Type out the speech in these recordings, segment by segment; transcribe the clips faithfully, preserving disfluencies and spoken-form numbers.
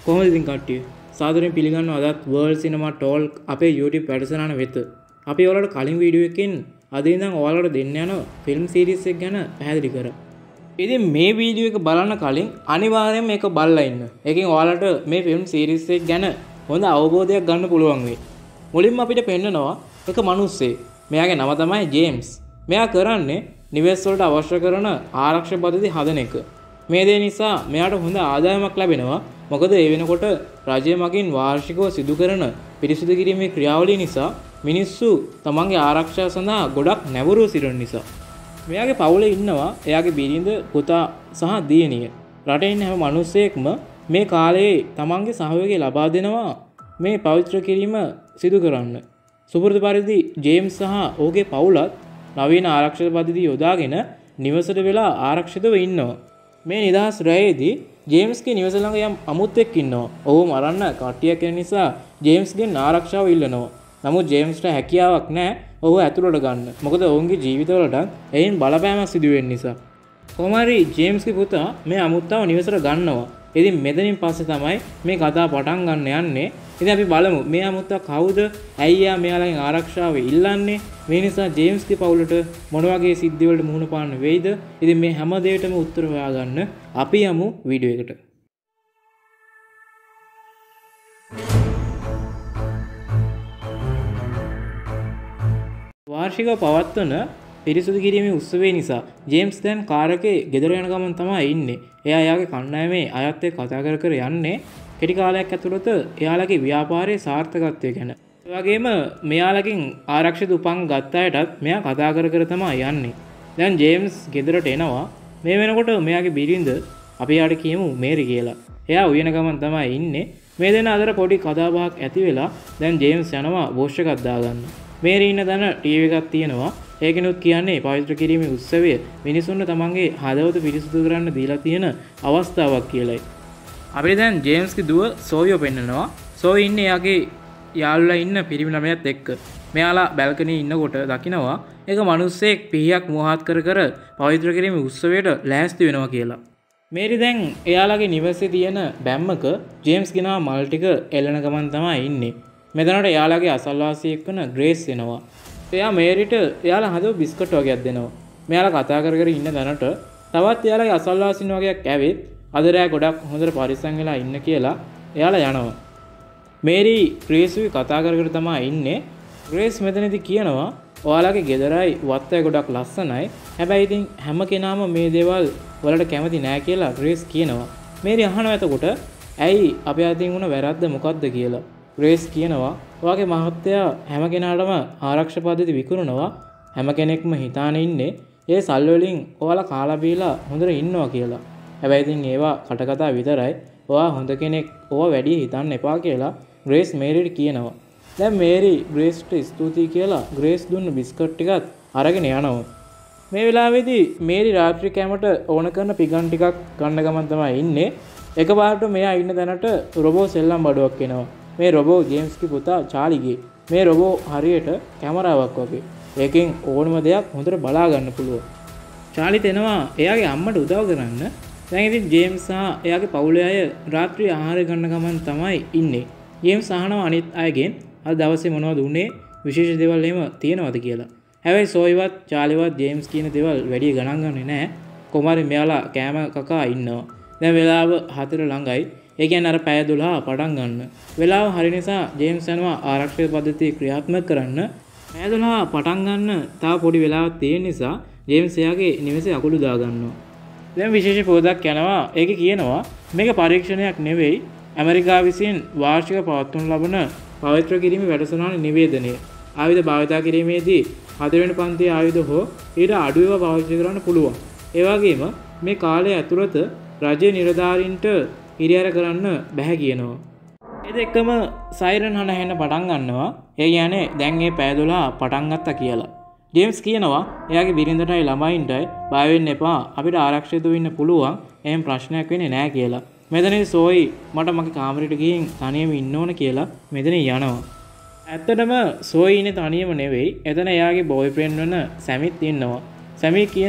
කොහොමද ඉතින් කට්ටිය? සාදරයෙන් පිළිගන්නවා අදත් World Cinema Talk අපේ YouTube වැඩසටහන වෙත. අපි ඔයාලට කලින් වීඩියෝ එකකින් අද ඉඳන් ඔයාලට දෙන්න යන ෆිල්ම් සීරීස් එක ගැන පැහැදිලි කරා. ඉතින් මේ වීඩියෝ එක බලන්න කලින් අනිවාර්යයෙන් මේක බලලා ඉන්න. ඒකෙන් ඔයාලට මේ ෆිල්ම් සීරීස් එක ගැන හොඳ අවබෝධයක් ගන්න පුළුවන් වෙයි. මුලින්ම අපිට පෙන්නනවා එක මිනිස්සෙක්. මෙයාගේ නම තමයි ජේම්ස්. මෙයා කරන්නේ නිවෙස් වලට අවශ්‍ය කරන ආරක්ෂක පද්ධති හදන එක. මේ දේ නිසා මෙයාට හොඳ ආදායමක් ලැබෙනවා. මොකද ඒ වෙනකොට රජය මගින් වාර්ෂිකව සිදු කරන පිරිසිදු කිරීමේ ක්‍රියාවලිය නිසා මිනිස්සු තමන්ගේ ආරක්ෂාව සඳහා ගොඩක් නැවුරු සිටින නිසා. මෙයාගේ පවුලේ ඉන්නවා එයාගේ බිරිඳ, පුතා සහ දියණිය. රටේ ඉන්න හැම මිනිස්සෙක්ම මේ කාලේ තමන්ගේ සහයෝගය ලබා දෙනවා මේ පවිත්‍ර කිරීම සිදු කරන්න. සුපුරුදු පරිදි ජේම්ස් සහ ඔහුගේ පවුලත් නවීන ආරක්ෂක පද්ධතිය යොදාගෙන නිවසට වෙලා ආරක්ෂිතව ඉන්නවා. මේ නිදහස් රැයේදී ජේම්ස්ගේ නිවස ළඟ යම් අමුත්තෙක් ඉන්නවා. ඔහු මරන්න කට්ටියක් වෙන නිසා ජේම්ස්ගෙන් ආරක්ෂාව ඉල්ලනවා. නමුත් ජේම්ස්ට හැකියාවක් නැහැ ඔහු ඇතුළට ගන්න. මොකද ඔවුන්ගේ ජීවිතවලට එයින් බලපෑමක් සිදු වෙන නිසා. කොහොම හරි ජේම්ස්ගේ පුතා මේ අමුත්තව නිවසට ගන්නවා. ඉතින් මෙතනින් පස්සේ තමයි මේ කතාව පටන් ගන්න යන්නේ. ඉතින් අපි බලමු මේ අමුත්තා කවුද? ඇයි යා මෙයාලගෙන් ආරක්ෂාව ඉල්ලන්නේ? මේ නිසා ජේම්ස්ගේ පවුලට මොන වගේ සිද්ධි වලට මුහුණ පාන්න වෙයිද? ඉතින් මේ හැම දෙයකටම උත්තර හොයාගන්න අපි යමු වීඩියෝ එකට. වාර්ෂිකව පවත්වන පිරිසුදු කිරීමේ උත්සවය නිසා ජේම්ස් දැන් කාර් එකේ ගෙදර යන ගමන් තමයි ඉන්නේ. එයා එයාගේ කණ්ඩායමේ අයත් එක්ක කතා කර කර යන්නේ කෙටි කාලයක් ඇතුළත එයාලගේ ව්‍යාපාරයේ සාර්ථකත්වය ගැන. ඒ වගේම මෙයාලගෙන් ආරක්ෂිත උපංග ගත්ත අයටත් මෙයා කතා කර කර තමයි යන්නේ. දැන් ජේම්ස් ගෙදරට එනවා. මේ වෙනකොට මෙයාගේ බිරිඳ අපි යාට කියමු මේරි කියලා. එයා උයන ගමන් තමයි ඉන්නේ. මේ දෙන අතර පොඩි කතා බහක් ඇති වෙලා දැන් ජේම්ස් යනවා වොෂ් එකක් දාගන්න. මේරි ඉන්න තැන ටීවී එකක් තියෙනවා. ඒකෙනුත් කියන්නේ පවිත්‍ර කිරීමේ උත්සවය මිනිසුන්ට තමන්ගේ හදවත පිරිසිදු කරන්න දීලා තියෙන අවස්ථාවක් කියලායි. අපිට දැන් ජේම්ස්ගේ දුව සෝයිව පෙන්නනවා. සෝයි ඉන්නේ එයාගේ යාළුවා ඉන්න පිරිමි ළමයාත් එක්ක. මෙයාලා බැල්කනියේ ඉන්නකොට දකිනවා ඒක මිනිස්සෙක් පිහියක් මොහාත් කර කර පවිත්‍ර කිරීමේ උත්සවයට ලෑස්ති වෙනවා කියලා. මේරි දැන් එයාලගේ නිවසේ තියෙන බැම්මක ජේම්ස් ගෙනා මල් ටික එළන ගමන් තමයි ඉන්නේ. මෙතනට එයාලගේ අසල්වාසියෙක් වන ග්‍රේස් එනවා. එයා මේරිට එයාලා හදව බිස්කට් වගේක් දෙනවා. මෙයාලා කතා කර කර ඉන්න තැනට තවත් එයාලගේ අසල්වාසීන් වගේක් ඇවිත් අද රෑ ගොඩක් හොඳට පරිස්සම් වෙලා ඉන්න කියලා එයාලා යනවා. මේරි ග්‍රේස්වි කතා කර කර තමයි ඉන්නේ. ග්‍රේස් මෙතනදී කියනවා ඔයාලගේ ගෙදරයි වත්තයි ගොඩක් ලස්සනයි. හැබැයි ඉතින් හැම කෙනාම මේ දේවල් වලට කැමති නෑ කියලා ග්‍රේස් කියනවා. මේරි අහනවා එතකොට ඇයි අපේ අතින් වුණ වැරද්ද මොකද්ද කියලා. ග්‍රේස් කියනවා ඔයාගේ මහත්තයා හැම කෙනාටම ආරක්ෂක පද්ධති විකුණනවා. හැම කෙනෙක්ම හිතාන ඉන්නේ ඒ සල් වලින් ඔයාලා කාලා බීලා හොඳට ඉන්නවා කියලා. හැබැයි ඉතින් ඒවා කටකතා විතරයි. ඔයා හොඳ කෙනෙක් ඕවා වැඩි හිතන්න එපා කියලා ග්‍රේස් මේරිට කියනවා. දැන් මේරි ග්‍රේස්ට ස්තුතියි කියලා ග්‍රේස් දුන්න බිස්කට් ටිකත් අරගෙන යනවා. මේ වෙලාවේදී මේරි රාත්‍රී කෑමට ඕන කරන පිගන් ටිකක් ගන්න ගමන් තමයි ඉන්නේ. එකපාරට මෙයා ඉන්න තැනට රොබෝ සෙල්ලම් බඩුවක් එනවා. මේ රොබෝ ජේම්ස්ගේ පුතා චාලිගේ. මේ රොබෝ හරියට කැමරාවක් වගේ. ඒකෙන් ඕනම දෙයක් හොඳට බලා ගන්න පුළුවන්. චාලි තෙනවා එයාගේ අම්මට උදව් කරන්න. දැන් ඉතින් ජේම්ස් සහ එයාගේ පවුලේ අය රාත්‍රී ආහාර ගන්න ගමන් තමයි ඉන්නේ. ජේම්ස් අහනවා අනිත් අයගෙන් අද දවසේ මොනවද උනේ? විශේෂ දේවල් එහෙම තියෙනවද කියලා. හැබැයි සෝයිවත් චාලිවත් ජේම්ස් කියන දේවල් වැඩි ගණන් ගන්නේ නැහැ. කොමාරි මෙයාලා කෑම කකා ඉන්නවා. දැන් වෙලාව හතර ළඟයි. ඒ කියන්නේ අර පැය දොළහ පටන් ගන්න. වෙලාව හරි නිසා ජේම්ස් යනවා ආරක්ෂක පද්ධතිය ක්‍රියාත්මක කරන්න. පැය දොළහ පටන් ගන්න තව පොඩි වෙලාවක් තියෙන නිසා ජේම්ස් එයාගේ නිවසේ අකුළු දා ගන්නවා. දැන් විශේෂ පොතක් යනවා. ඒකේ කියනවා මේක පරීක්ෂණයක් නෙවෙයි. ඇමරිකාව විසින් වාර්ෂික පවත්වනු ලබන පවිත්‍ර කිරීමේ වැඩසටහන නිවේදනය. ආයුධ භාවිතා කිරීමේදී හතරවෙනි පන්තියේ ආයුධ හෝ ඊට අඩු ඒවා පාවිච්චි කරන්න පුළුවන්. ඒ වගේම මේ කාලය ඇතුළත රජයේ නිලධාරීන්ට හිරිහැර කරන්න බැහැ කියනවා. ඒ දෙකම සයිරන් හන හැන්න පටන් ගන්නවා. ඒ කියන්නේ දැන් මේ පැය දොළහ පටන් ගත්තා කියලා. ජේම්ස් කියනවා එයාගේ බිරිඳටයි ළමයින්ටයි බය වෙන්න එපා. අපිට ආරක්ෂිතව ඉන්න පුළුවන්. එහෙම ප්‍රශ්නයක් වෙන්නේ නැහැ කියලා. මෙතනදී සෝයි මට මගේ කාමරයට ගිහින් තනියම ඉන්න ඕන කියලා මෙතන යනවා. ඇත්තටම සෝයි ඉන්නේ තනියම නෙවෙයි. එතන එයාගේ බෝයිෆ්‍රෙන්ඩ් වෙන සැමිත් ඉන්නවා. සැමි කියනවා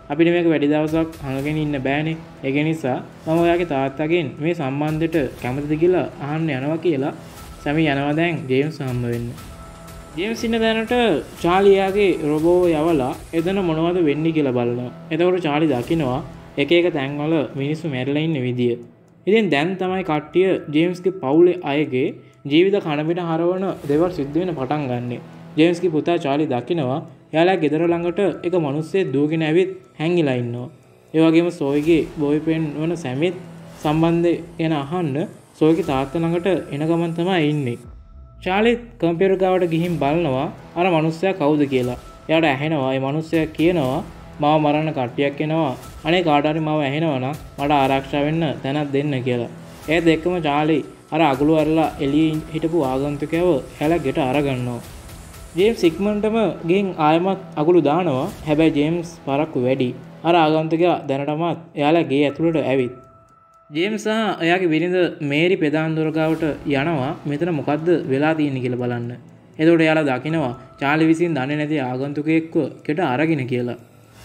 අපිට මේක වැඩි දවසක් අහගෙන ඉන්න බෑනේ. ඒක නිසා මම ඔයාගේ තාත්තගෙන් මේ සම්බන්ධයට කැමතිද කියලා අහන්න යනවා කියලා සැමි යනවා දැන් ජේම්ස් හම්බ වෙන්න. ජේම්ස් ඉන්න දැනට චාලි එයාගේ රොබෝ යවලා එතන මොනවද වෙන්නේ කියලා බලනවා. එතකොට චාලි දකිනවා එක එක තැන්වල මිනිස්සු මැරිලා ඉන්න විදිය. ඉතින් දැන් තමයි කට්ටිය ජේම්ස්ගේ පවුලේ අයගේ ජීවිත කන පිට හරවන දේවල් සිද්ධ වෙන පටන් ගන්නෙ. ජේම්ස්ගේ පුතා චාලි දකිනවා එයාලා ගෙදර ළඟට එක මිනිස්සෙක් දුවගෙන ඇවිත් හැංගිලා ඉන්නවා. ඒ වගේම සෝයිගේ බොයිෆ්‍රෙන්ඩ් වන සැමිත් සම්බන්ධය ගැන අහන්න සෝයිගේ තාත්තා ළඟට එන ගමන් තමයි ඉන්නේ. චාලිත් කම්පියුටර් ගාවට ගිහින් බලනවා අර මිනිස්සයා කවුද කියලා. එයාට ඇහෙනවා ඒ මිනිස්සයා කියනවා මාව මරන්න කට්ටියක් එනවා. අනේ කාට හරි මාව ඇහෙනවා නම් මට ආරක්ෂා වෙන්න තැනක් දෙන්න කියලා. ඒත් එක්කම චාලි අර අගලු අරලා එළියේ හිටපු ආගන්තුකයව එයාලා ගෙට අරගන්නවා. ජේම්ස් ඉක්මනටම ගෙන් ආයමත් අගලු දානවා. හැබැයි ජේම්ස් පරක්කු වැඩි. අර ආගන්තුකයා දැනටමත් එයාලා ගේ ඇතුළට ඇවිත්. ජේම්ස් සහ එයාගේ බිරිඳ මේරි ප්‍රධාන දොරගාවට යනවා මෙතන මොකද්ද වෙලා තියෙන්නේ කියලා බලන්න. එතකොට එයාලා දකිනවා චාලි විසින් දන්නේ නැති ආගන්තුකයෙක්ව ගෙට අරගෙන කියලා.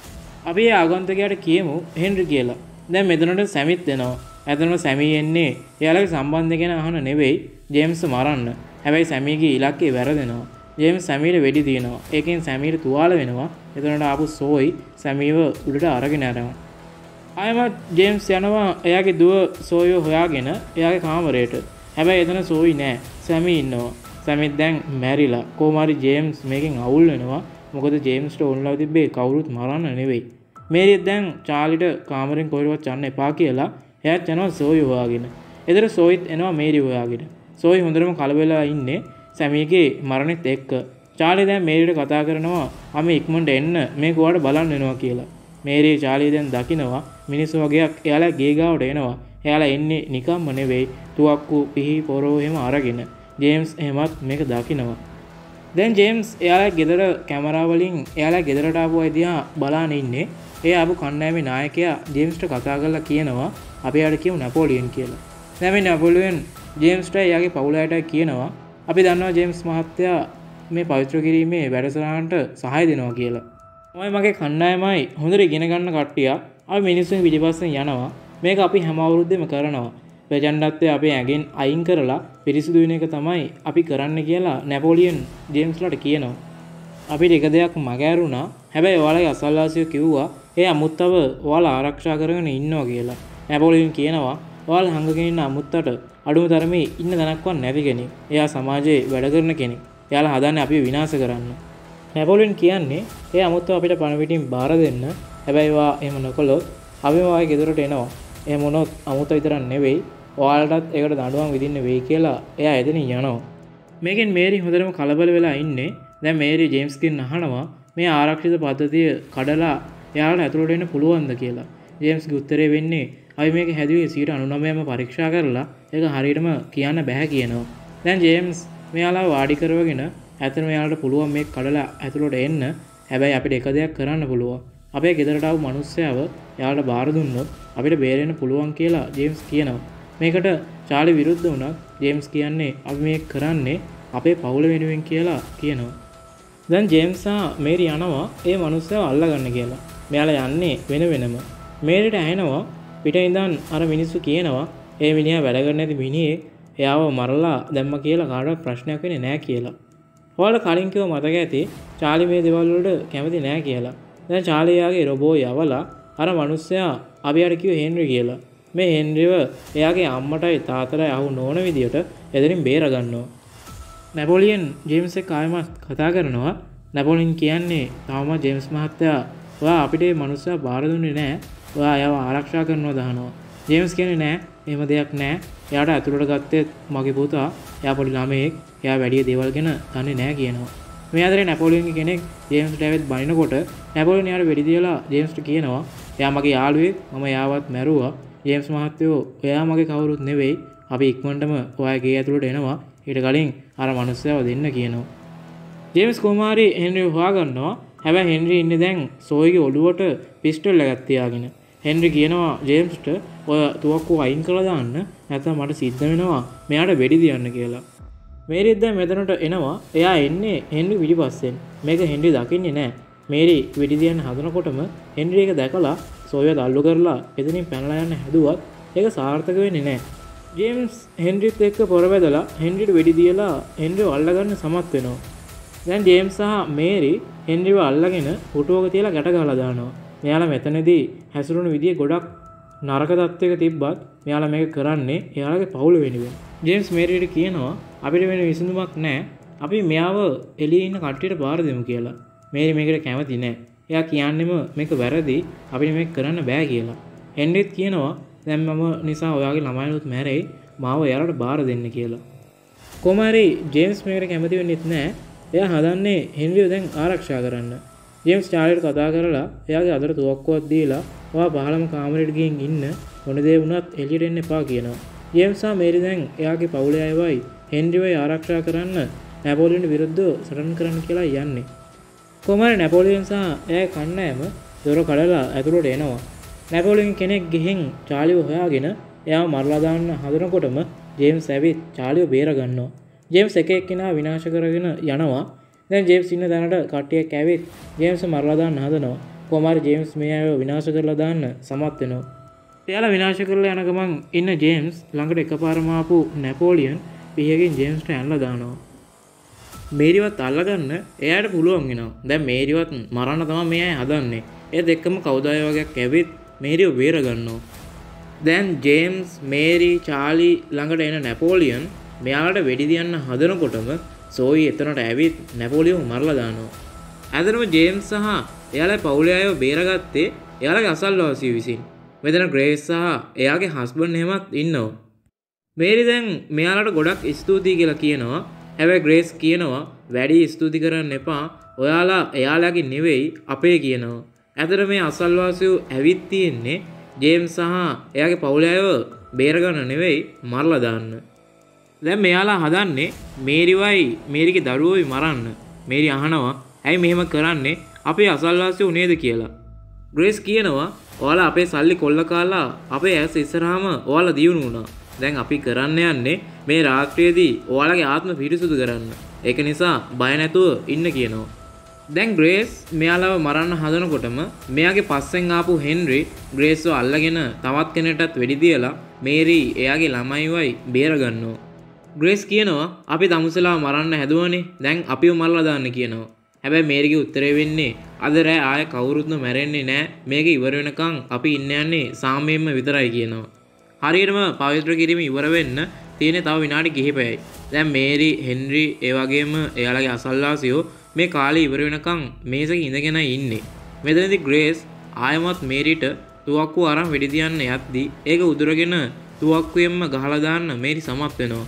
අපි ඒ ආගන්තුකයාට කියමු හෙන්රි කියලා. දැන් මෙතනට සැමිත් එනවා. ඇතනම සැමී එන්නේ එයාලගේ සම්බන්ධය ගැන අහන්න නෙවෙයි ජේම්ස් මරන්න. හැබැයි සැමීගේ ඉලක්කය වැරදෙනවා. ජේම්ස් සැමීට වෙඩි තියනවා. ඒකෙන් සැමීට තුවාල වෙනවා. එතනට ආපු සෝයි සැමීව උඩට අරගෙන යනවා. ආයමත් ජේම්ස් යනවා එයාගේ දුව සෝයිව හොයාගෙන එයාගේ කාමරයට. හැබැයි එතන සෝයි නෑ. සැමී ඉන්නවා. සැමීත් දැන් මැරිලා. කොහොම හරි ජේම්ස් මේකෙන් අවුල් වෙනවා. මොකද ජේම්ස්ට ඕන්ලා තිබ්බේ කවුරුත් මරන්න නෙවෙයි. මේරිත් දැන් චාලිට කාමරෙන් කොහෙවත් යන්න එපා කියලා එයාත් යනවා සෝයි හොයාගෙන. එතන සෝයිත් එනවා මේරි හොයාගෙන. සෝයි හොඳටම කලබලලා ඉන්නේ සැමීගේ මරණෙත් එක්ක. චාලි දැන් මේරිට කතා කරනවා "අම ඉක්මනට එන්න මේක ඔයාලට බලන්න වෙනවා" කියලා. මේරි චාලි දැන් දකිනවා මිනිස්සු වගේක් එයාලා ගේ ගාවට එනවා. එයාලා එන්නේ නිකම්ම නෙවෙයි තුවක්කු පිහි පොරෝ එහෙම අරගෙන. ජේම්ස් එහෙමත් මේක දකිනවා. දැන් ජේම්ස් එයාලා ගෙදර කැමරා වලින් එයාලා ගෙදරට ආපු අය දිහා බලාගෙන ඉන්නේ. ඒ ආපු කණ්ඩායමේ නායකයා ජේම්ස්ට කතා කරලා කියනවා අපි යාට කියමු නැපෝලියන් කියලා. දැන් මේ නැපෝලියන් ජේම්ස්ට එයාගේ පවුල අයට කියනවා අපි දන්නවා ජේම්ස් මහත්තයා මේ පවිත්‍ර කිරීමේ වැඩසටහනට සහාය දෙනවා කියලා. මම මගේ කණ්ඩායමයි හොඳට ඉගෙන ගන්න කට්ටියක් අපි මිනිස්සුන් පිටිපස්සෙන් යනවා. මේක අපි හැම අවුරුද්දෙම කරනවා. ප්‍රචණ්ඩත්වය අපේ ඇඟෙන් අයින් කරලා පිරිසිදු වෙන එක තමයි අපි කරන්න කියලා නැපෝලියන් ජේම්ස්ලාට කියනවා. අපිට එක දෙයක් මගහැරුණා. හැබැයි ඔයාලගේ අසල්වාසියෝ කිව්වා ඒ අමුත්තව ඔයාලා ආරක්ෂා කරගෙන ඉන්නවා කියලා. නැපෝලියන් කියනවා ඔයාලා හංගගෙන ඉන්න අමුත්තට අඩුම තරමේ ඉන්න තැනක්වත් නැති කෙනෙක්. එයා සමාජයේ වැඩ කරන කෙනෙක්. එයාලා හදන්නේ අපිව විනාශ කරන්න. නැපෝලියන් කියන්නේ ඒ අමුත්තව අපිට පණ පිටින් බාර දෙන්න. හැබැයි ඔයා එහෙම නොකළොත් අපි ඔයාගේ ගෙදරට එනවා. එහෙම වුණොත් අමුත්ත විතරක් නෙවෙයි ඔයාලටත් ඒකට දඬුවම් විඳින්න වෙයි කියලා එයා එතනින් යනවා. මේකෙන් මේරි හොඳටම කලබල වෙලා ඉන්නේ. දැන් මේරි ජේම්ස්ගෙන් අහනවා මේ ආරක්ෂිත පද්ධතිය කඩලා එයාලට ඇතුළට එන්න පුළුවන්ද කියලා. ජේම්ස්ගේ උත්තරේ වෙන්නේ අපි මේක හැදුවේ සියයට අනූනවයම පරීක්ෂා කරලා ඒක හරියටම කියන්න බෑ කියනවා. දැන් ජේම්ස් මෙයාලා වාඩි කරවගෙන ඇත්තටම එයාලට පුළුවන් මේක කඩලා ඇතුළට එන්න. හැබැයි අපිට එක දෙයක් කරන්න පුළුවන්. අපේ ගෙදරට ආපු මිනිස්සයව එයාලට බාර දුන්නොත් අපිට බේරෙන්න පුළුවන් කියලා ජේම්ස් කියනවා. මේකට චාලි විරුද්ධ වුණත් ජේම්ස් කියන්නේ අපි මේක කරන්නේ අපේ පවුල වෙනුවෙන් කියලා කියනවා. දැන් ජේම්ස් සහ මේරි යනවා ඒ මිනිස්සයව අල්ලගන්න කියලා. මෙයාලා යන්නේ වෙන වෙනම. මේරිට ඇහෙනවා පිටින් ඉඳන් අර මිනිස්සු කියනවා ඒ මිනිහා වැඩ කරන්නේ නැති මිනිහෙක් එයාව මරලා දැම්ම කියලා කාටවත් ප්‍රශ්නයක් වෙන්නේ නැහැ කියලා. ඔයාලා කලින් කිව්ව මතක ඇති චාලි මේ දේවල් වලට කැමති නැහැ කියලා. දැන් චාලි යාගේ රොබෝ යවලා අර මිනිස්සයා අපි යාට කිව්ව හෙන්රි කියලා. මේ හෙන්රිව එයාගේ අම්මටයි තාත්තටයි අහු නොවන විදියට එතනින් බේර ගන්නවා. නැපෝලියන් ජේම්ස් එක්ක ආයෙමත් කතා කරනවා. නැපෝලියන් කියන්නේ තාමත් ජේම්ස් මහත්තයා ඔයා අපිට මේ මිනිස්සයා බාර දුන්නේ නැහැ. ඔයා එයාව ආරක්ෂා කරනවා දහනවා. ජේම්ස් කියන්නේ නෑ එහෙම දෙයක් නෑ. එයාට ඇතුළට ගත්තේ මගේ පුතා. එයා පොඩි ළමයෙක්. එයා වැඩි දේවල් ගැන දන්නේ නෑ කියනවා. මේ අතරේ නැපෝලියන්ගේ කෙනෙක් ජේම්ස්ට ඇවිත් බනිනකොට නැපෝලියන් එයාට වෙඩි තියලා ජේම්ස්ට කියනවා එයා මගේ යාළුවෙක්. මම එයාවත් මැරුවා. ජේම්ස් මහත්තයෝ ඔයා මගේ කවුරුත් නෙවෙයි. අපි ඉක්මනටම ඔයාගේ ගේ ඇතුළට එනවා. ඊට කලින් අර මිනිස්සයව දෙන්න කියනවා. ජේම්ස් කුමාරි හෙන්රිව හොයාගන්නවා. හැබැයි හෙන්රි ඉන්නේ දැන් සෝයිගේ ඔළුවට පිස්ටල් එකක් තියාගෙන. හෙන්රි කියනවා ජේම්ස්ට ඔය තුවක්කුව අයින් කරලා දාන්න නැත්නම් මට සිද්ධ වෙනවා මෙයාට වෙඩි තියන්න කියලා. මේරිත් දැන් මෙතනට එනවා. එයා එන්නේ හෙන්රි පිටිපස්සෙන්. මේක හෙන්රි දකින්නේ නැහැ. මේරි වෙඩි තියන්න හදනකොටම හෙන්රි එක දැකලා සොයත් අල්ලු කරලා එතනින් පැනලා යන්න හැදුවත් ඒක සාර්ථක වෙන්නේ නැහැ. ජේම්ස් හෙන්රිත් එක්ක පොරවැදලා හෙන්රිට වෙඩි දීලා හෙන්රිව අල්ලගන්න සමත් වෙනවා. දැන් ජේම්ස් සහ මේරි හෙන්රිව අල්ලගෙන පුටුවක තියලා ගැට ගහලා දානවා. මෙයාලා මෙතනදී හැසිරුණු විදිය ගොඩක් නරක තත්ත්වයක තිබ්බත් මෙයාලා මේක කරන්නේ එයාලගේ පවුල වෙනුවෙන්. ජේම්ස් මේරිට කියනවා අපිට වෙන විසඳුමක් නැහැ. අපි මෙයාව එළියේ ඉන්න කට්ටියට බාර දෙමු කියලා. මේරි මේකට කැමති නැහැ. එයා කියන්නේම මේක වැරදි. අපිට මේක කරන්න බෑ කියලා. හෙන්රිත් කියනවා දැන් මම නිසා ඔයාගේ ළමයිනුත් මැරෙයි. මාව එයාලට බාර දෙන්න කියලා. කොහොමරි ජේම්ස් මේකට කැමති වෙන්නෙත් නැහැ. එයා හදන්නේ හෙන්රිව දැන් ආරක්ෂා කරන්න. ජේම්ස් චාර්ලිට කතා කරලා එයාගේ අතට තුවක්කුවක් දීලා ඔයා පහළම කාමරේට ගිහින් ඉන්න මොන දේ වුණත් එළියට එන්න එපා කියනවා. ජේම්ස් සහ මේරි දැන් එයාගේ පවුලේ අයවයි හෙන්රිවයි ආරක්ෂා කරන්න නැපෝලියන්ට විරුද්ධව සටන් කරන්න කියලා යන්නේ. කොහොමද නැපෝලියන් සහ එයාගේ කණ්ඩායම දොර කඩලා ඇතුළට එනවා. නැපෝලියන් කෙනෙක් ගිහින් චාර්ලිව හොයාගෙන එයාව මරලා දාන්න හදනකොටම ජේම්ස් ඇවිත් චාර්ලිව බේර ගන්නවා. ජේම්ස් එක එක්කිනා විනාශ කරගෙන යනවා. දැන් ජේම්ස් ඉන්න තැනට කට්ටියක් ඇවිත් ජේම්ස් මරලා දාන්න හදනවා. කොහොමද ජේම්ස් මේ අයව විනාශ කරලා දාන්න සමත් වෙනවා. එයාලා විනාශ කරලා යන ගමන් ඉන්න ජේම්ස් ළඟට එකපාරම ආපු නැපෝලියන් පිහකින් ජේම්ස්ට ඇනලා දානවා. මේරිවත් අල්ලගන්න එයාට පුළුවන් වෙනවා. දැන් මේරිවත් මරන්න තමයි මේ අය හදන්නේ. ඒත් එක්කම කවුද අය වගේක් ඇවිත් මේරිව බේර ගන්නවා. දැන් ජේම්ස්, මේරි, චාර්ලි ළඟට එන නැපෝලියන් මෙයාලට වෙඩි තියන්න හදනකොටම සෝයි එතනට ඇවිත් නැපෝලියන්ව මරලා දානවා. ඇදරම ජේම්ස් සහ එයාලගේ පවුලේ අයව බේරගත්තේ එයාලගේ අසල්වාසියෝ විසින්. මෙතන ග්‍රේස් සහ එයාගේ හස්බන්ඩ් එහෙමත් ඉන්නවා. මේරි දැන් මෙයාලට ගොඩක් ස්තුතියි කියලා කියනවා. හැබැයි ග්‍රේස් කියනවා වැඩි ස්තුති කරන්න එපා. ඔයාලා එයාලගේ නෙවෙයි අපේ කියනවා. ඇතර මේ අසල්වාසියෝ ඇවිත් තියෙන්නේ ජේම්ස් සහ එයාගේ පවුලේ අයව බේරගන්න නෙවෙයි මරලා දාන්න. දැන් මෙයාලා හදන්නේ මේරිවයි මේරිගේ දරුවෝයි මරන්න. මේරි අහනවා ඇයි මෙහෙම කරන්නේ? අපේ අසල්වාසියෝ නේද කියලා. ග්‍රේස් කියනවා ඔයාලා අපේ සල්ලි කොල්ල කාලා අපේ ඇස් ඉස්සරහාම ඔයාලා දියුණු වුණා. දැන් අපි කරන්න යන්නේ මේ රාත්‍රියේදී ඔයාලගේ ආත්ම පිරිසුදු කරන්න. ඒක නිසා බය නැතුව ඉන්න කියනවා. දැන් ග්‍රේස් මෙයාලව මරන්න හදනකොටම මෙයාගේ පස්සෙන් ආපු හෙන්රි ග්‍රේස්ව අල්ලගෙන තවත් කෙනෙක්ටත් වෙඩි තියලා මේරි එයාගේ ළමයිවයි බේර ගන්නවා. ග්‍රේස් කියනවා අපි තමුසලාව මරන්න හැදුවනේ. දැන් අපිව මරලා දාන්න කියනවා. හැබැයි මේරිගේ උත්තරේ වෙන්නේ අද රෑ ආය කවුරුත්ම මැරෙන්නේ නැහැ. මේක ඉවර වෙනකන් අපි ඉන්න යන්නේ සාමයෙන්ම විතරයි කියනවා. හරියටම පවිත්‍ර කිරීම ඉවර වෙන්න තියෙන්නේ තව විනාඩි කිහිපයයි. දැන් මේරි, හෙන්රි ඒ වගේම එයාලගේ අසල්වාසියෝ මේ කාලේ ඉවර වෙනකන් මේසෙක ඉඳගෙන ඉන්නේ. මෙතනදී ග්‍රේස් ආයමත් මේරිට තුවක්කුව අරන් වෙඩි තියන්න යද්දි ඒක උදුරගෙන තුවක්කුවෙන්ම ගහලා දාන්න මේරි සමත් වෙනවා.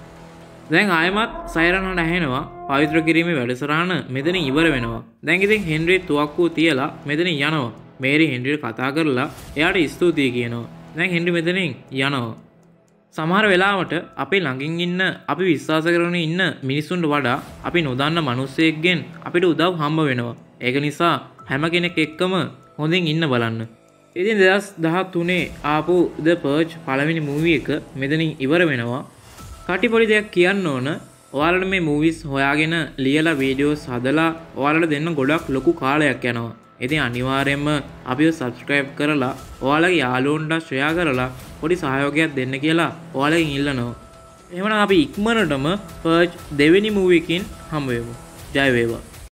දැන් ආයමත් සයිරන් හඬ ඇහෙනවා. පවිත්‍ර කිරීමේ වැඩසටහන මෙතනින් ඉවර වෙනවා. දැන් ඉතින් හෙන්රි තුවක්කුව තියලා මෙතනින් යනවා. මේරි හෙන්රිට කතා කරලා එයාට ස්තුතියි කියනවා. දැන් හෙන්රි මෙතනින් යනවා. සමහර වෙලාවට අපේ ළඟින් ඉන්න අපි විශ්වාස කරගෙන ඉන්න මිනිස්සුන්ට වඩා අපි නොදන්න මිනිස්සෙක්ගෙන් අපිට උදව් හම්බ වෙනවා. ඒක නිසා හැම කෙනෙක් එක්කම හොඳින් ඉන්න බලන්න. ඉතින් දෙදහස් දහතුනේ ආපු The Purge පළවෙනි මූවි එක මෙතනින් ඉවර වෙනවා. කටි පොඩි දෙයක් කියන්න ඕන. ඔයාලට මේ මූවිස් හොයාගෙන ලියලා වීඩියෝස් හදලා ඔයාලට දෙන්න ගොඩක් ලොකු කාලයක් යනවා. ඉතින් අනිවාර්යයෙන්ම අපිව subscribe කරලා ඔයාලගේ යාළුවන්ට share කරලා පොඩි සහයෝගයක් දෙන්න කියලා ඔයාලගෙන් ඉල්ලනවා. එහෙනම් අපි ඉක්මනටම Purge දෙවෙනි මූවි එකකින් හම්බ වෙමු. ජය වේවා.